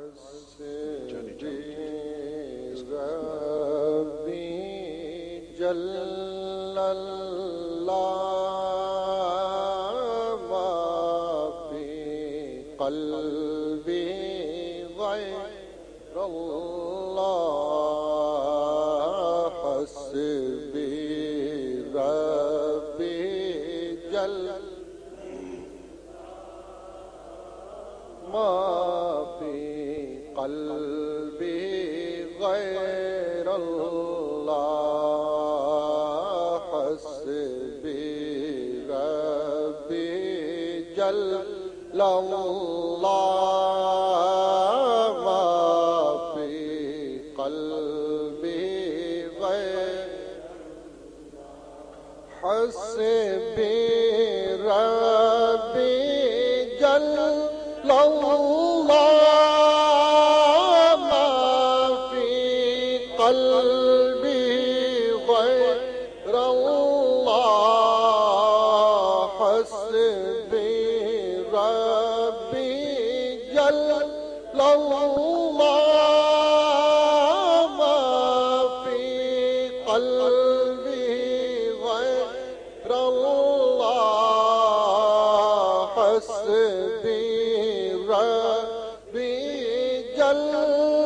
جل الله ما في قلبي غير الله حسبي ربي جل ما في قلبي غير الله حسبي ربي جل الله ما في قلبي غير حسبي ربي جل الله ما في قلبي غير الله حسبي ربي جل الله ما في قلبي غير الله حسبي ربي جل